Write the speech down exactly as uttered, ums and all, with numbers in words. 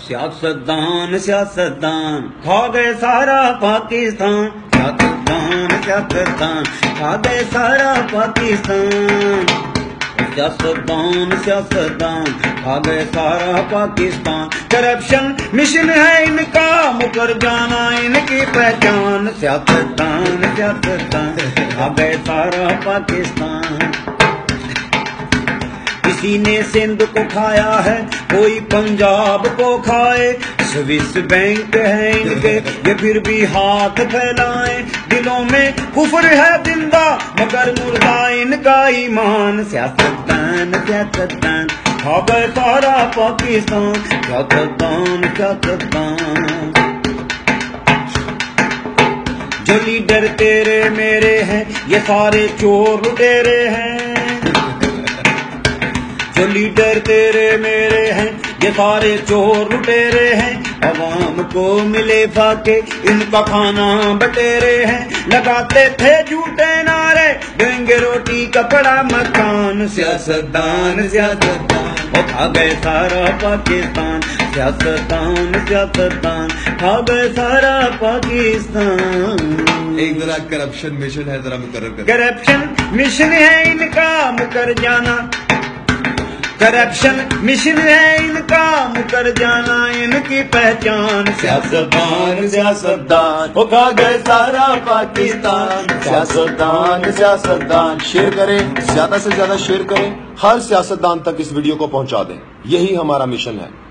سیاستدان سیاستدان کھا گئے سارا پاکستان، سیاستدان سیاستدان کھا گئے سارا پاکستان، سیاستدان سیاستدان کھا گئے سارا پاکستان، کرپشن مشن ہے ان کا مکر جانا ان کی پہچان، سیاستدان سیاستدان کھا گئے سارا پاکستان، کسی نے سندھ کو کھایا ہے کوئی پنجاب کو کھائے، سوئس بینک ہے ان کے یہ پھر بھی ہاتھ پھیلائیں، دلوں میں کفر ہے زندہ مگر مردہ ان کا ایمان، سیاستدان سیاستدان کھا گئے سارا پاکستان، سیاستدان سیاستدان، جو لیڈر تیرے میرے ہیں یہ سارے چور لٹیرے ہیں، جو لیڈر تیرے میرے ہیں یہ سارے چور لٹیرے ہیں، عوام کو ملے فاقے ان کا کھانا بٹیرے ہیں، لگاتے تھے جھوٹے نعرے دیں گے روٹی کپڑا مکان، سیاستدان سیاستدان کھا گئے سارا پاکستان، سیاستدان سیاستدان کھا گئے سارا پاکستان۔ ایک ذرا کرپشن مشن ہے ذرا مقرر کر، کرپشن مشن ہے ان کا مکر جانا، کرپشن مشن ہے ان کا مکر جانا ان کی پہچان، سیاستدان سیاستدان وہ کھا گئے سارا پاکستان، سیاستدان سیاستدان شیئر کریں، زیادہ سے زیادہ شیئر کریں، ہر سیاستدان تک اس ویڈیو کو پہنچا دیں، یہی ہمارا مشن ہے۔